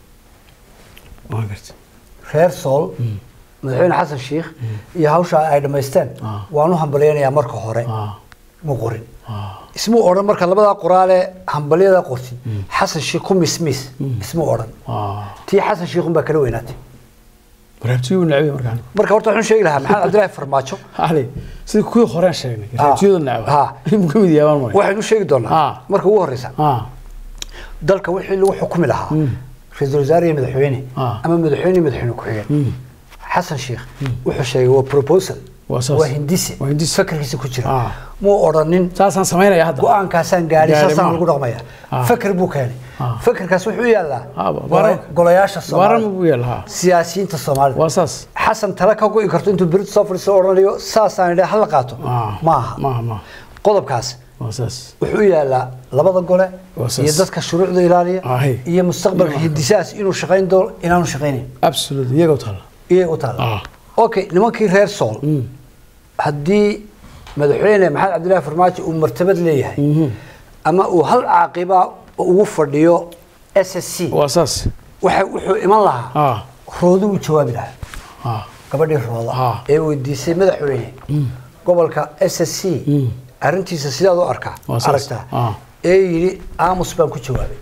waan gartay reer Sool madaxweyne Xasan Sheekh iyo hawsha ay dhameysteen waanu hambalyeynaya marka hore ma qorin ismu oran marka labada qoraale hambalyada qortay Xasan Sheekh ku mismis ismu oran tii Xasan Sheekh ba kala weynaatay barabtiyo nacay marka horta waxaan sheegi lahaa maxamed cabdilaahi farmaajo ali sidii kuwii hore sheegnay barabtiyo nacay imka mid yaabaan ma waxaan sheegi doonaa marka ugu horeysa dalka wixii lagu xukumi lahaa ra'iisul wasaare madaxweyne ama madaxweyne ku xigeen Xasan Sheekh wuxuu sheegay waa proposal waa hindisi fakarkiisa ku jira muu oranin saasan sameynaya hadda go'aankaasaan gaari saasan lagu dhaqmaya fakar buu keenay fakarkaas wuxuu yaalaa golayaasha Soomaaliya siyaasiyiinta Soomaaliya wasaas Xasan tala ka go'i karto intuu Brit Safar soo oranayo saasaan idhaa hal qaato maaha qodobkaas wasaas wuxuu yaalaa labada gole iyo dadka shuruucda ilaaliya iyo mustaqbalka hindisaas inuu shaqeyn doono inaanu shaqeynin absolutely iyaga u taala okay nimankii reer Sool haddii madaxweyne maxamed cabdilaahi farmaajo uu martabad leeyahay ama uu hal caaqiba ugu fadhiyo SSC wasaas wuxuu iman lahaa roodu u jawaabi lahaa gabadhii rooda ee weydiisay madaxweyne gobolka SSC arintiisa sidaad u aragtaa ee yiri aamus baan ku jawaabay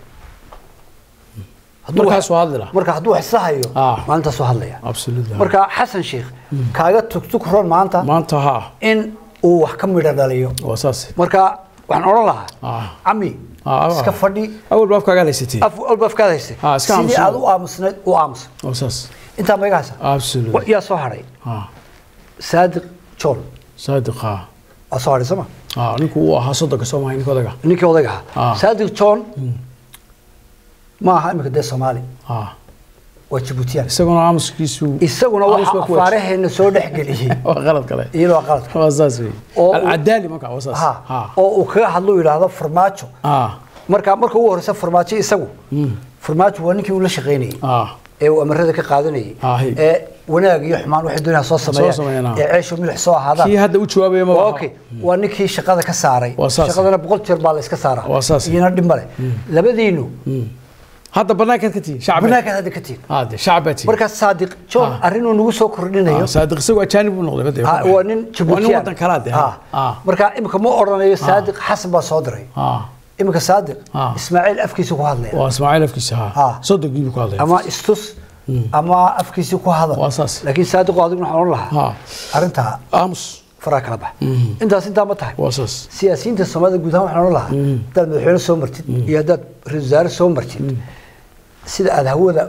marka hadduu xisa hayo maanta soo hadlaya marka Xasan Sheekh kaaga tugtug ron maanta in uu wax ka midho dhaliyo marka waxaan oran lahaa ami iska fadhi awal baafkaaga haysatay baafkaaga haysatay sidii aad u aamusnayd u aamus inta ma igahaysa yaa soo haray Saadiq John Saadiqa soo haray sama ninku uu ahaa sodonka Soomaaliya ninkii odaga Saadiq John ما ها إمك ده سومالي وجبوتيان isaguna aamuskiisu isaguna waxa faaraheena soo dhaxgaliyay waa qalad kale iyadoo qalad waa saas weey al-adaali marka waa saas oo uu kaga hadlo yiraahdo farmaajo marka ugu horeysa farmaajo isagu farmaajo waa ninkii uu la shaqeynayay ee uu amarada ka qaadanayay ee wanaag iyo xumaan waxa doonaya soo sameeyaa ee ceesho milix soo ahaada kii hadda u jawaabay ma waa okay waa ninkii shaqada ka saaray shaqadana 100 jeer baa la iska saaraa iyana dhimale labadiinu هذا بناك كتير شعب بناك هذا كتير هذا شعبتي مركز صادق شوف أرينه نقصه كردينه صادق سوى جانب ونقله بدي ونن جبوتيان وطن كلاده مركز إمك مو أوراني صادق حسب صدري إمك صادق إسماعيل أفكيسو هذا وإسماعيل أفكيسو صدق يبقى هذا أما استوس أما أفكيسو هذا لكن صادق هذا من حول الله أرنتها أمس فراك ربح انت ما تحب واساس سياسيين الصومال قدام حول الله دال مدحوين سو مرتين يا داد رزار سو مرتين sida aad hawada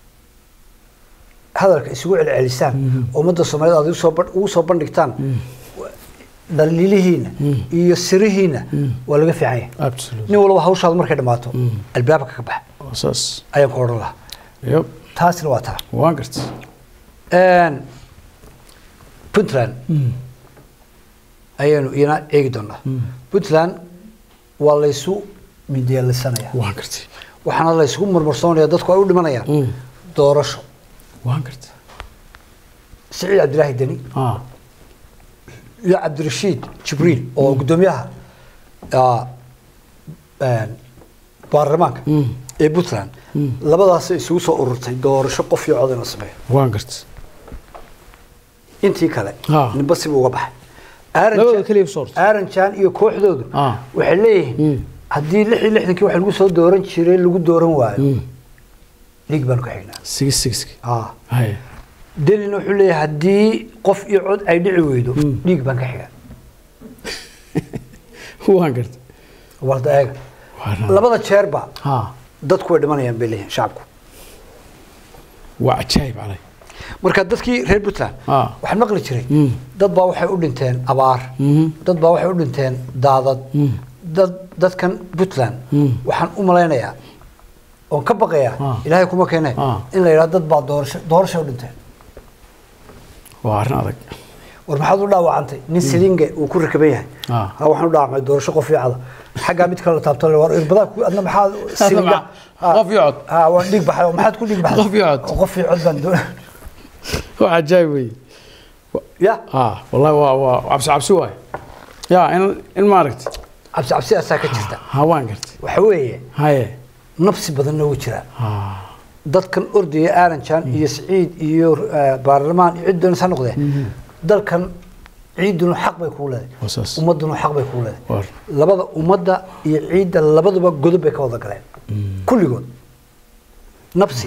hadalka isugu celcelisaan ummadda Soomaaliyeed aad ugu soo bandhigtaan daliilihiina iyo sirihiina waa laga fiican yahay nin walba hawshaad markay dhamaato albaabka ka bax wasaas ayaan ku oran lahaa taasina waa taa waan gartay Puntland ayanu ina eegi doonaa Puntland waa la isu midyeelsanaya waan gartay waxaana la isugu marmarsoonaya dadku ay u dhimanayaan doorasho waan gartay Saciid Cabdilaahi Dani iyo Cabdirashiid Jibriil oo gudoomiyaha baarlamaanka ee Puntland labadaas isugu soo ururtay doorasho qof iyo cod in la sameeyo waan gartay intii kale ninba si uga baxay labada kaliya soort Aaranjaan iyo kooxdoodu waxay leeyihiin haddii 66kii waxa lagu soo dooran jiray lagu dooran waayo liig baan ka xignaa 66 hay dalina wuxuu leeyahay haddii qof iyo cod ay dhici weydo liig baan ka xigaa waan gartay warda eega labada jeerba dadku way dhimanayaan bay leeyihiin shacabku waa ajaayib calay marka dadkii reer Puntland waxaan maqli jiray dad baa waxay u dhinteen abaar dad baa waxay u dhinteen daadad dadkan Puntland waxaan u malaynayaa oo ka baqaya ilaahay kuma keenay in la yiraahdo dad baa doorasho u dhinteen waa arrin adag war maxaad u dhaawacantay nin silinga uu ku rakaban yahay waxaan u dhaawacmay doorasho qof iyo cad xagga mid kale taabto war irbada adna maxaad silinga qof iyo cod waa dhig baxay maxaad ku dhig baxay qof iyo cod baan doon waa ajaayib wey ya wallahi waa cabsi waay ya in maaragtay cabsi asaa ka jirta waan gartay waxa weeye haye nafsi badanna wuu jiraa dadkan ordaya Aaranjaan iyo Saciid iyo baarlamaan iyo ciidan san noqday dalkan ciiduna xaq bay ku leedahay ummaduna xaq bay ku leedahay labada ummadda iyo ciidan labaduba godob bay ka wada galeen kulligood nafsi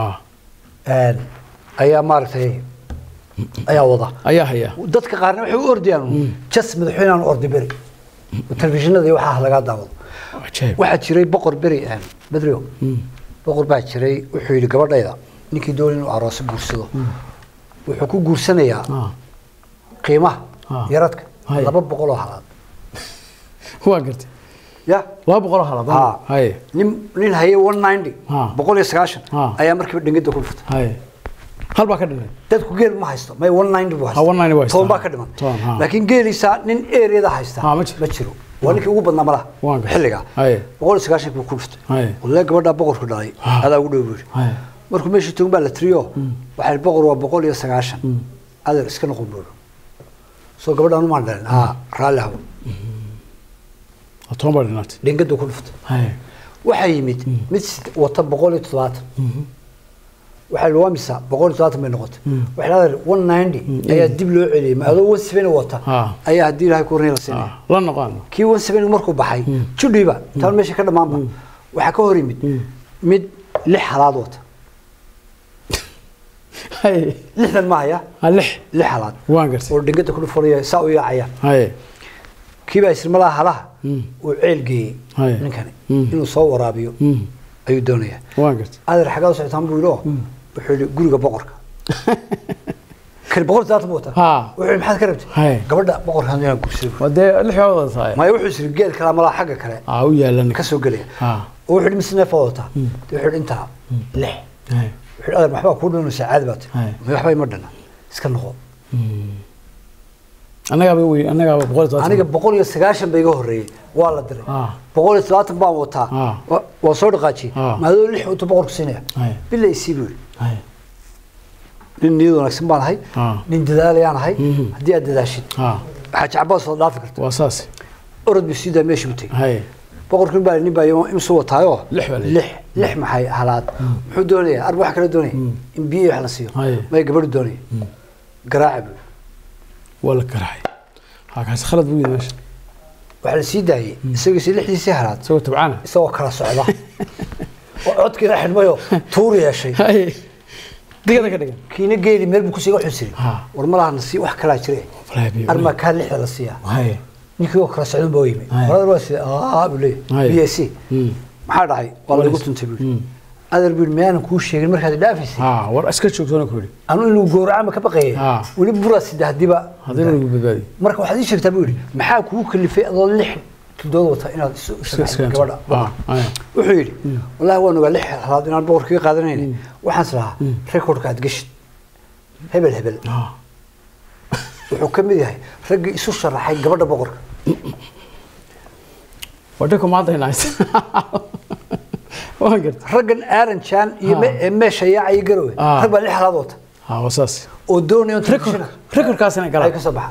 ayaa maartay ayaa wada ayaa haya dadka qaarna waxay u ordayaan jas madaxweynaha ordi bari telefishinada waxa laga daawado waxa jiray boqor bari badriyo boqor baa jiray wuxuu yiri gabadhayda ninkii doonay inuu aroos guursado wuxuu ku guursanayaa qiimaha yaradka 200 oo halaad waa gartay ya 200 oo halaad hay nin haye 190 190 ayaa markii dhingada ku dhuftay hay hal baa ka dhiman dadku geel ma haysto may 190 buu haysto 190 waa toon baa ka dhiman laakiin geelisa nin area haysta ma jiro ولكن ugu badnaa malaha xilliga 190 ku dhuftay walaal gabadha boqorku dhalay adaa ugu dhow markuu meesha toon baa la tiriyo waxa boqor waa 190 adeer iska noqon buu soo gabadha anu ma dhalin raali ah toon baa dhinaatay dhingada ku dhuftay waxa yimid mid wata 170 waxa loo amisa 170 may noqotay waxa la 190 ayaa dib loo celiyay ma adoo 170 wata ayaa hadii ilaahay ku reeyay la siinay la noqon kii 170 markuu baxay judhiba tan meesha ka dhamaanba waxa ka hor yimid mid lix halaad wata hay lixdan ma haya lix halaad waan gartay oo dhingada ku dhufuraya saa u yaacaya hay kii baa ismala halaha oo ceelgeeyay ninkani inuu soo waraabiyo ayuu doonaya waan gartay adeer xagaa socotaan buu yiro wuxuu guriga boqorka kal boqor zaata moota wuxuu maxaad ka rabtay gabadha boqorka inuu guursado wadee lixooda tahay ma wuxuu isri geel kala mala xagga kale u yeelan ka soo galaya wuxuu misna foota wuxuu inta lix wuxuu adeer maxba ku dhino saacad baad ma waxba ma dhana iska noqo anaga 190 bay iga horeeyay waa la diray 170 baan wataa waa soo dhaqaaji maadoo lix uu boqorku siinaya bilaa isiibul nin nido wanaagsan baan ahay nin dadaalayaan ahay hadii aad dadaashid waxa jacbaa soo dhaafi karto waa saas orod bisida meesha u tagay boqorku baa nin baa imsu wataayo lix maxay halaad muxuu doonayaa arbax kala doonay in biyo wax la siiyo may gabadhu doonay garaac ولا كراي هاكاس خلد وين ماشي waxa la sii daayay isaga si lixdiisii halaad soo tabcana isoo kala socda codkii raxmayo tuur yeeshay digada ka dhigan kiina geeli meel buu ku siiga xusiri war malaha si wax kala jiray arma ka lixda la siiya ninkii oo kala socdo boo yimid warar waa si bule BSc maxaa dhacay waa lagu tuntay buu adeer buu miyaan ku sheegin markaad dhaafisay war iska joogtona ku yiri anu inuu gooracama ka baqayay wali buraa sidahdiba hadii lagu badbaadi marka waxaad ii sheegtaa buu yiri maxaa kugu kalifay adoo lix dood wata inaad gabadha wuxuu yiri wallahi waan uga lix halaad inaad boqorkii qaadanayna waxaan salaha recordka aad gashid hebel wuxuu ka mid yahay ragga isu sharaxay gabadha boqorka wada kuma hadaynays وانقرت raggan aaranjaan iyo meesha yaacay garowe rag baa 6 halaad wata وصاص oo doonayaan ريكورد كاسنا ay قال ka soo baxaan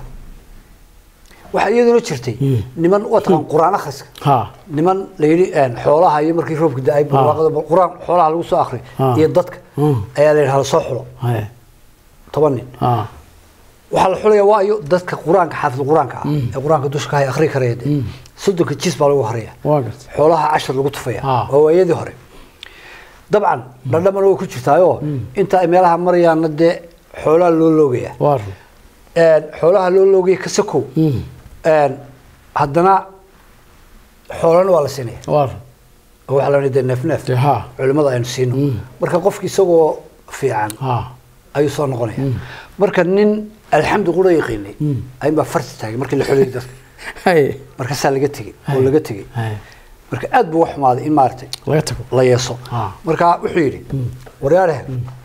waxa iyaduna jirtay niman watan quraan akhriska ها niman la yiri xoolaha iyo markii roobku daay barwaaqada quraan xoolaha lagu soo akhri iyo dadka ayaa la yiraahdaa soo xulo هاي 10 nin ها waxa la xulayaa waayo dadka quraanka xaafid quraanka ee quraanka dushka ay akhri karayeen sodonka jis baa lagu horiyaa وانقرت xoolaha 10 lagu tufaya Ah. oo waayadii hore dabcan dhadhaman way ku jirtaayo inta ay meelaha marayaan de xoolaha loo loogaya وار xoolaha loo loogay ka sakow haddana xoolana waa la siinaya وار oo waxa la yidhaahdaa neef ها culimada aynu siino marka qofkii isagoo fiican ها ayuu soo noqonaya marka nin alxamdu qura yaqiinay ayba farti taagay markii la xulay dadka هاي marka saa laga tagay oo laga tagay هاي marka aad buu wax xumaaday in maartay لا تكو la yeeso Ah. marka wuxuu yiri waryaaraha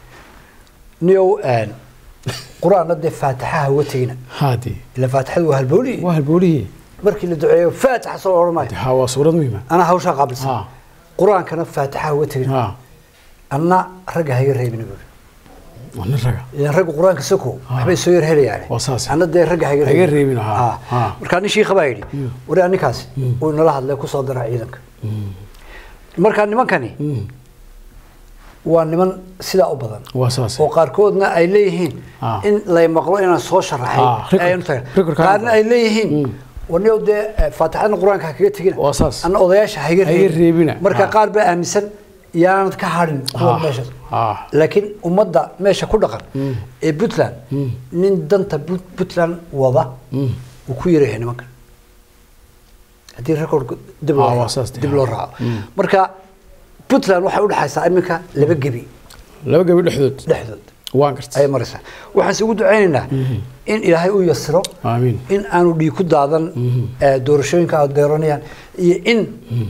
niyow quraanna de faataha uga tagina هادي ila faataxadu waa halbooli وهالبولي markii la duceeyo faataxa soo ormay هوا صورة مهمة ana hawsha qabilsan ها quraankana faataxa uga tagina ها anna raga hayo reebin ونرجع ila rag quraanka sako waxbay soo yar helayaan وصاص anna de raga hayo هاي الريبين ها ها marka nin sheekh baa yiri waraa ninkaas uu nala hadlay ku soo daraa ciidanka marka nimankani waa niman sida u badan وصاص oo qaarkoodna ay leeyihiin Ah. in la maqlo inaan soo sharaxay Ah, record- aynu tahay record ka qaarna ay leeyihiin waniyo de faataxada quraanka kaga tagina وصاص ana odayaasha hayga هاي الريبين marka qaar baa aaminsan yaanad ka harin kuwa meesha ها laakiin ummadda meesha ku dhaqan ee Puntland nin danta Puntland wada uu ku yareeyay nimankan hadii record dib Ah, loo waa saas dib loo raaco marka Puntland waxay u dhaxaysaa iminka laba gebi لو قبل الحدود dhexdood وانقرت ay maraysaa waxaan si ugu duceynaynaa in ilaahay uu yasiro آمين in aanu dhiig ku daadan doorashooyinka aad dooranayaan iyo in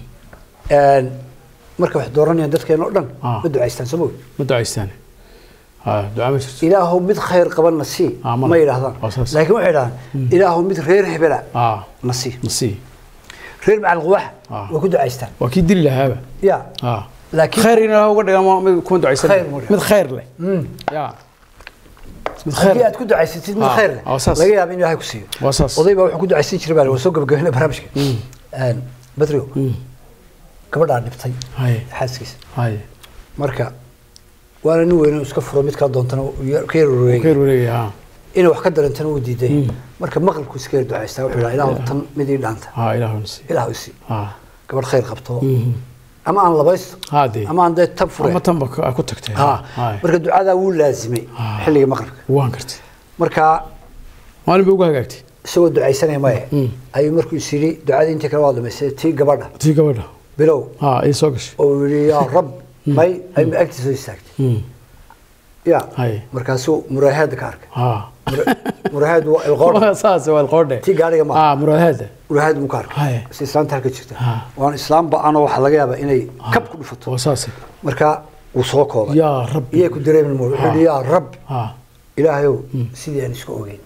marka wax dooranayaan dadkeena oo dhan Ah. ma ducaystaan soo مدعي الثاني ها دعاء مش ilaahu mid khayr qaban nasi Ah, ma- ma yiraahdaan waa saas. laakiin waxay yiraahdaan ilaahu mid reer hebela اه nasi نسي reer macal quwax Ah. way ku ducaystaan واكيد دل هذا ya اه laakiin خير انه هو قد ما كنت دعي خير مو من خير له يا من haddii خير aad ku ducaysatid mid Ah. khayr leh waa saas. laga yaabo in ilaahay ku siiyo وصاص oday baa wuxuu ku ducaysan jiray baa soo gabagabeynay barnaamijka badriyo gabadha dhibtay هاي xaaskiisa هاي marka waana nin weyn oo iska furo mid kala doontana ka yaroreeyay خير ولا ها inuu wax ka darantana uu diiday marka maqalku iska yar ducaystaa wuxuu yidhaha ilaahu tan mid ii dhaanta ها اله نسي ilaahu isi ها gabadh khayr qabto ama aan labaysto هادي ama aan dee tan fure ما تنبك اكو تكتي ha هاي marka ducadaa wuu laazimay xilliga maqribka وانقرت marka ما انا بقول هاجتي isagoo ducaysanaya maya ayuu markuu is yidhi ducadii intii kale waa dhamaystay tii gabadha تي قبلها bilow ها اي سوقش oo yidhi yaa rab may ay agtiisa soo istaagtay ya هاي markaasuu muraahaada ka arkay ها muraahad waa ilqoor اساس هو القرده tii gaariga ma اه مراد هذا muraahad mu ka arkay هاي si islaanta halka jirta Ah. waan islaam ba'an oo waxa laga yaabaa inay kab ku dhufato واساسي marka uu soo koobay يا رب iyay ku dareemin wuxuu yidhi yaa rab ها ilaahayow sidii aan isku ogeyn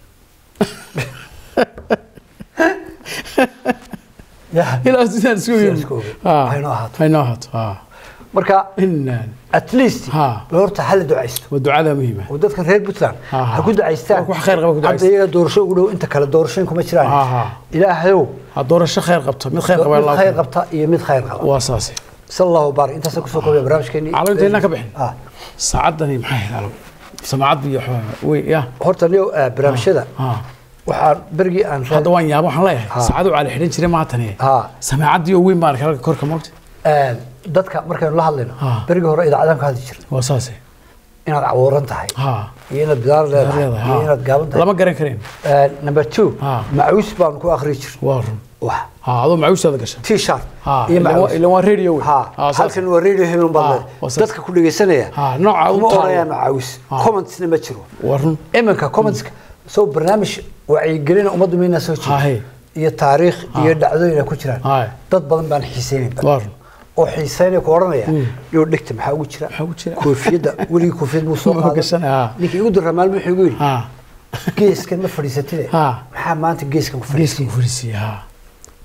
ya الى سيدان سوي isku ogeyn ها hayno ahaato هاي نهت ها marka ان at least Ha. horta hal ducaysto والدعاء مهمه oo dadka reer Puntland Ha, ha. ha ku ducaystaan wax khayr qaba ku ducaystaan. hadda iyaga doorasho ugu dhow inta kale doorashooyin kuma jiraan Ha, ha. ilaahayow هدور الشيخ خير قبطه من خير قبل mid khayr الله qabta iyo mid khayr qaba واساسي sallallahu barik intaas ku soo koobay barnaamijkeeni علمتنا كبحن ah ساعدني محي على سمعت بي وي يا horta niyo barnaamijyada ها waxaan bergii aan هذا وين يا ابو حليه ساعدوا على حدين جري ما تني ha سمعت يو وين مارك هلك كورك موقت dadka markaynu la hadlayno Ha. berigii hore idaacadan ka hadli jirtay واساسي inaad cawooran tahay ها iyo inaad bidaar leedahay iyo inaad gaaban tahay لما قرن كريم number 2 Ha. macuus baan ku akhri jiray وارن wax ها هذا معوش هذا قشن t-shirt ها iyo macuus اللي هو راديو ha halkan waa radio hebel baad وصل. dadka ku dhageysanaya ها نوع uma orayaan او macaawis commentsna ma jiro ورن iminka commentska soo barnaamij wacyigelin ummaddu meena soo ها هي iyo taariikh iyo dhacdooyin ay ku jiraan هاي dad badan baan xiiseenin ورن oo xiiseynay ku oranaya iyo dhigta maxaa ugu jira maxaa ugu jira? koofiyada weli koofiyad buu soo Ma qaaday gashanay, haa. ninkii ugu daraa maalmo wuxuu igu yiri ها geeskan ma fadhiisatide ها maxaa maanta geeskan ku جيسكم fadhiisay فريسي ها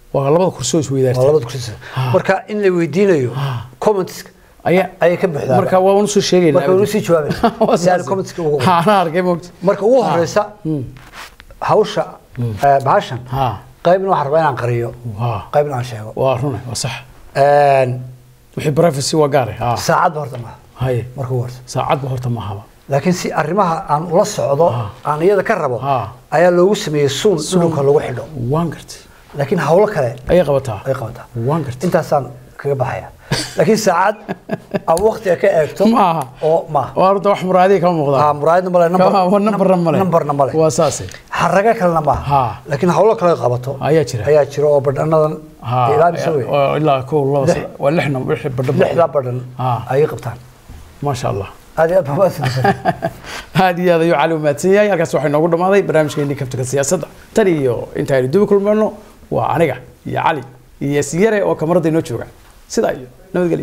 waa labada kursi oo isweydaartay labada kursi marka in la weydiinayo comments ay ka buuxdaa marka waa uu soo sheegay marka uu sii jawaabayna si comments ugu ana arkay moogta marka ugu horeysa hawsha baashan qaybna waxa rabaa inaan qariyo qaybna aan sheego waa run waa sax wixii privacy waa gaar ah saacad horta ma hay marka horta saacad horta ma haba laakiin si arrimaha aan ula socdo aan iyada ka rabo ayaa loogu sameeyay suunka lagu xidho waan gartay laakiin hawlo kale ay qabataa waan gartay intaasaan kaga baxaya laakiin saacad aan waqtiga ka eegto oo ma warta wax muraadi ka muuqda muraadna male numberna male waa saasi xaraga kalena ma laakiin hawlo kale qabato ayaa jira oo badhanadan ilaa ko waa lixna wixii badhan ay qabtaan ma sha Allah هذه أبواب هذه هذا يعلم ما تسيا يالكاس waxay noogu dhamaaday barnaamijkeennii kabtanka siyaasadda tan iyo inta ay dib u kulmayno waa aniga iyo Cali iyo Siyare oo kamarada inoo jooga sida iyo nabadgelyo